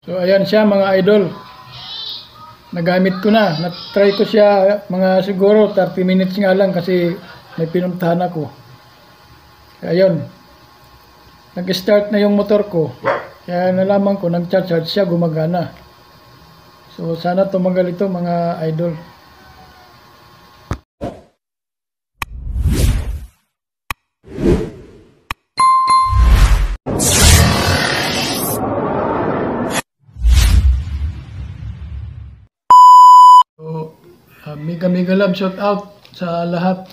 So ayan siya mga idol. Nagamit ko na. Na-try ko siya mga siguro 30 minutes nga lang kasi may pinuntahan ako. Ayun. Nag-start na yung motor ko. Kaya nalaman ko nag-charge siya, gumagana. So sana tumagal ito mga idol. Mega love shout out sa lahat.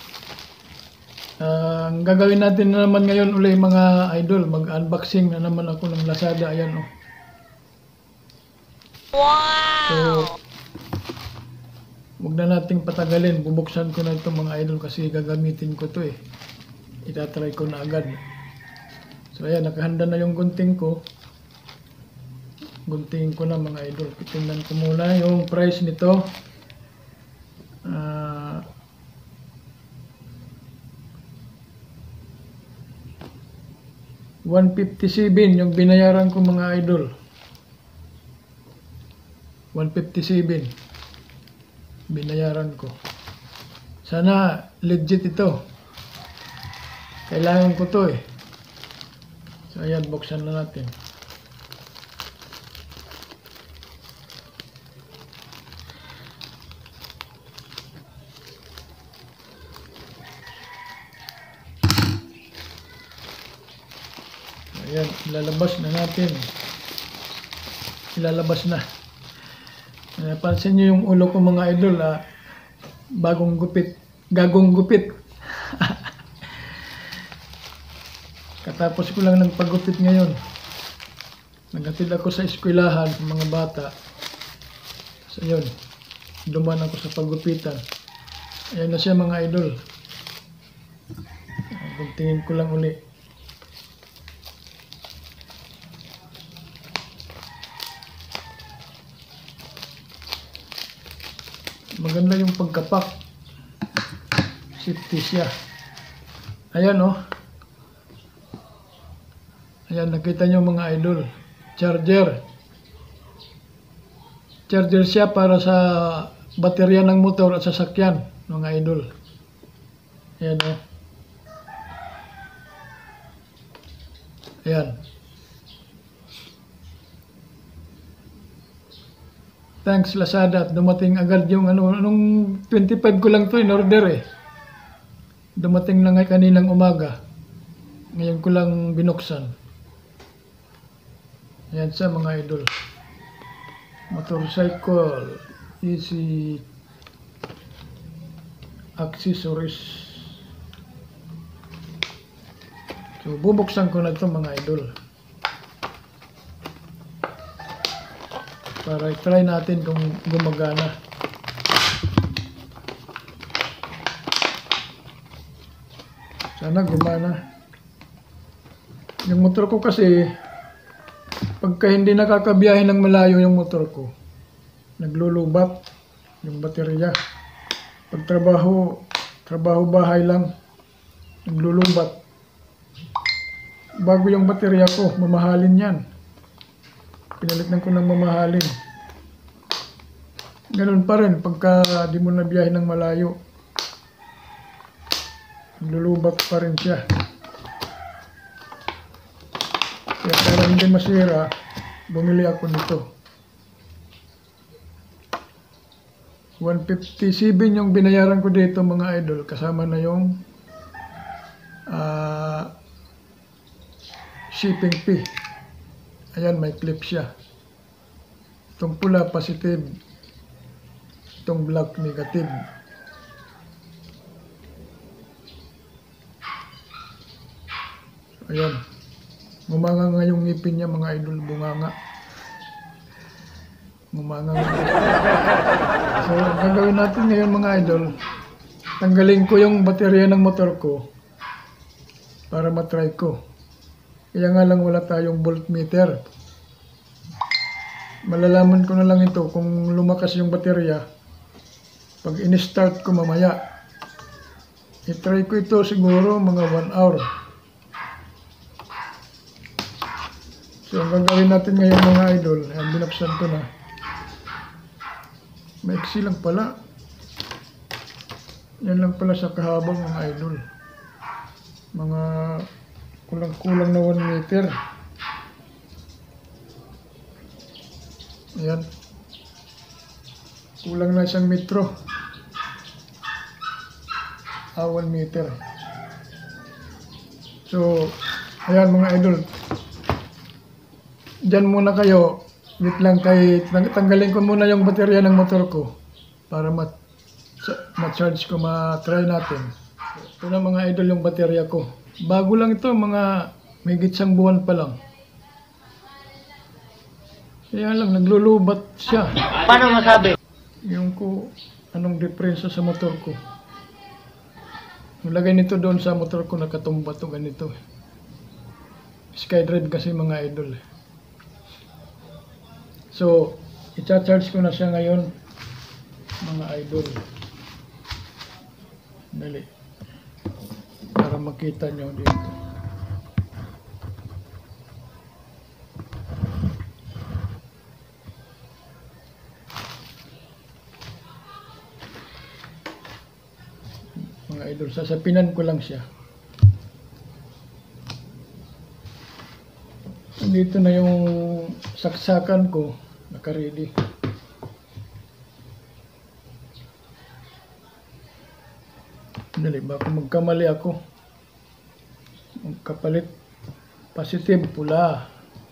Ang gagawin natin na naman ngayon uli mga idol, mag-unboxing na naman ako ng Lazada. Ayan oh. Wow! So, huwag na nating patagalin. Bubuksan ko na ito mga idol kasi gagamitin ko to eh. Itatry ko na agad. So ayan, nakahanda na yung gunting ko. Guntingin ko na mga idol. Tingnan ko muna yung price nito. 157 yung binayaran ko mga idol. 157 binayaran ko. Sana legit ito. Kailangan ko to eh. So ayan, buksan na natin. Ayan, ilalabas na natin. Ilalabas na. Pansin nyo yung ulo ko mga idol, bagong gupit. Gagong gupit. Katapos ko lang nagpagupit ngayon. Naghatid ako sa eskwelahan ng mga bata. So yun, duman ako sa paggupitan. Ayan na siya mga idol. Tingin ko lang uli. Maganda yung pagkapak. Safety siya. Ayan oh. Ayan, nakita nyo mga idol. Charger. Charger siya para sa baterya ng motor at sasakyan mga idol. Ayan oh. Ayan. Thanks Lazada, dumating agad yung nung 25 ko lang to in order eh. Dumating na nga kaninang umaga. Ngayon ko lang binuksan. Ayan siya mga idol. Motorcycle, easy accessories. So bubuksan ko na ito mga idol. Para i-try natin kung gumagana. Sana gumana. Yung motor ko kasi, pagka hindi nakakabiyahe ng malayo yung motor ko, naglulubat yung baterya. Pag trabaho bahay lang, naglulubat. Bago yung baterya ko, mamahalin yan. Pinalitan ko ng mamahalin. Ganun pa rin pagka di mo nabiyahe ng malayo. Lulubat pa rin siya. Kaya para hindi masira, bumili ako nito. 157 yung binayaran ko dito mga idol. Kasama na yung shipping fee. Ayan, may clip siya. Itong pula, positive. Itong black, negative. Ayan. Ngumanga nga yung ngipin niya, mga idol. Bunganga. Ngumanga nga. So, gagawin natin ngayon, mga idol. Tanggalin ko yung baterya ng motor ko para matry ko. Kaya nga lang wala tayong voltmeter. Malalaman ko na lang ito kung lumakas yung baterya pag in-start ko mamaya. I-try ko ito siguro mga 1 hour. So So, ang gagawin natin ngayon mga idol, ayan, binuksan ko na. Maiksi lang pala. Yan lang pala sa kahabang mga idol. Mga kulang-kulang na 1 meter. Ayan. Kulang na 1 metro. 1 meter. So, ayan mga idol. Diyan muna kayo. Wait lang kay tanggalin ko muna yung baterya ng motor ko para ma-charge ko, ma-try natin. Ito na mga idol yung baterya ko. Bago lang ito, mga may gitsang buwan pa lang. Kaya lang, naglulubat siya. Paano masabi? Yung ko, anong diferensya sa motor ko. Nilagay nito doon sa motor ko, nakatumba to ganito. Skydrive kasi mga idol. So, i-charge ko na siya ngayon, mga idol. Dali. Para makita nyo dito. Mga idol, sasapinan ko lang siya. Dito na yung saksakan ko, naka-ready. Dali, baka magkamali ako. Magkapalit. Positive, pula.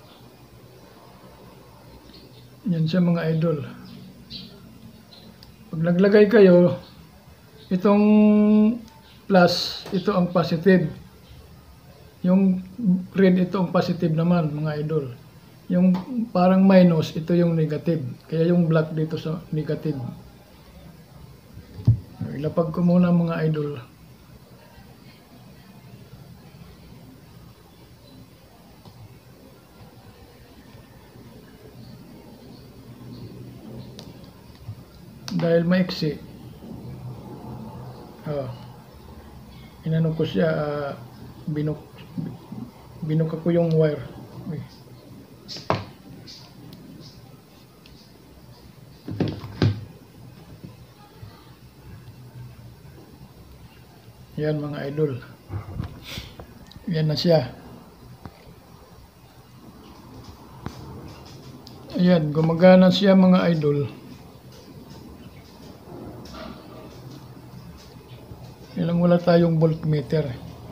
Yan siya mga idol. Pag naglagay kayo, itong plus, ito ang positive. Yung red, ito ang positive naman mga idol. Yung parang minus, ito yung negative. Kaya yung black dito sa negative. Ilapag ko muna mga idol. Dahil maiksi. Inano ko siya, binuk ako yung wire. Yan mga idol. Yan na siya. Ayan, gumagana siya mga idol. Ilang wala tayong voltmeter.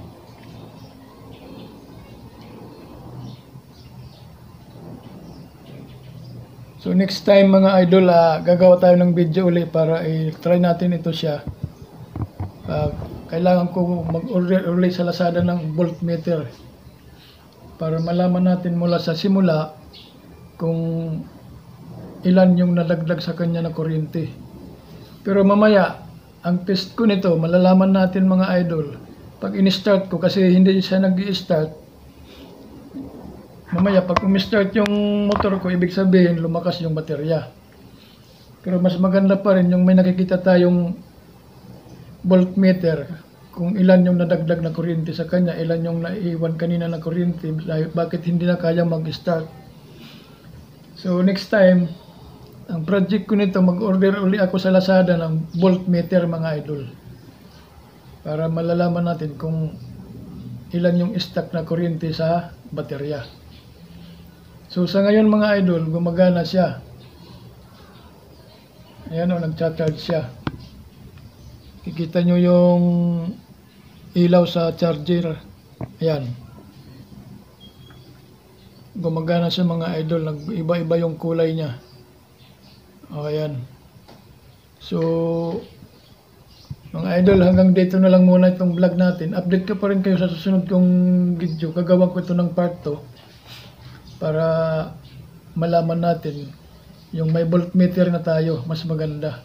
So next time mga idol, gagawa tayo ng video ulit para i-try natin ito siya. Kailangan ko mag-order ulit sa Lazada ng voltmeter para malaman natin mula sa simula kung ilan yung nadagdag sa kanya na kuryente. Pero mamaya, ang test ko nito, malalaman natin mga idol, pag in-start ko, kasi hindi siya nag-i-start, mamaya pag umi-start yung motor ko, ibig sabihin lumakas yung baterya. Pero mas maganda pa rin yung may nakikita tayong voltmeter, kung ilan yung nadagdag na kuryente sa kanya, ilan yung naiwan kanina na kuryente, bakit hindi na kaya mag-start. So next time, ang project ko nito, mag-order uli ako sa Lazada ng voltmeter mga idol. Para malalaman natin kung ilan yung stock na kuryente sa baterya. So sa ngayon mga idol, gumagana siya. Ayan o, nag-charge siya. Kikita nyo yung ilaw sa charger. Ayan. Gumagana siya mga idol. Nag-iba-iba yung kulay niya. O, ayan. So, mga idol, hanggang dito na lang muna itong vlog natin. Update ka pa rin kayo sa susunod kong video. Gagawa ko ito ng part 2 para malaman natin yung may voltmeter na tayo. Mas maganda.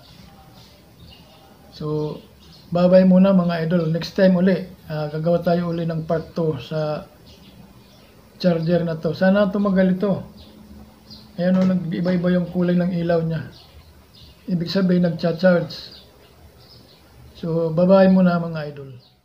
So, bye-bye muna mga idol. Next time uli, gagawa tayo uli ng part 2 sa charger na to. Sana tumagal ito. Ayan o, nag-iba-iba yung kulay ng ilaw niya. Ibig sabihin, nag-charge. So, bye-bye muna mga idol.